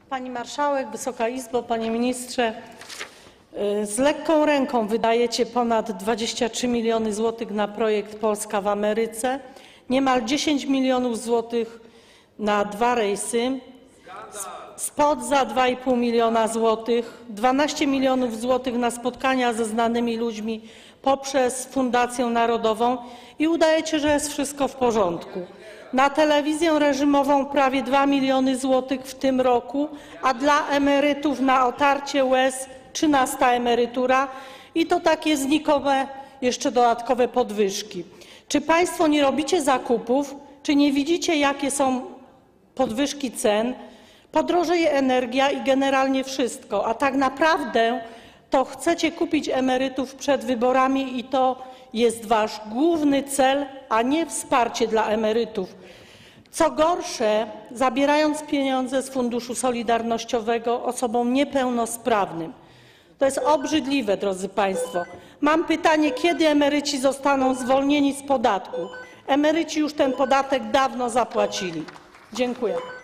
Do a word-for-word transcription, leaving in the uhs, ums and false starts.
Pani Marszałek, Wysoka Izbo, Panie Ministrze! Z lekką ręką wydajecie ponad dwadzieścia trzy miliony złotych na projekt Polska w Ameryce, niemal dziesięć milionów złotych na dwa rejsy, spot za dwa i pół miliona złotych, dwanaście milionów złotych na spotkania ze znanymi ludźmi poprzez Fundację Narodową i udajecie, że jest wszystko w porządku. Na telewizję reżimową prawie dwa miliony złotych w tym roku, a dla emerytów na otarcie łez trzynasta emerytura i to takie znikome jeszcze dodatkowe podwyżki. Czy państwo nie robicie zakupów? Czy nie widzicie, jakie są podwyżki cen? Podrożeje energia i generalnie wszystko, a tak naprawdę to chcecie kupić emerytów przed wyborami i to jest wasz główny cel, a nie wsparcie dla emerytów. Co gorsze, zabierając pieniądze z Funduszu Solidarnościowego osobom niepełnosprawnym. To jest obrzydliwe, drodzy państwo. Mam pytanie, kiedy emeryci zostaną zwolnieni z podatku? Emeryci już ten podatek dawno zapłacili. Dziękuję.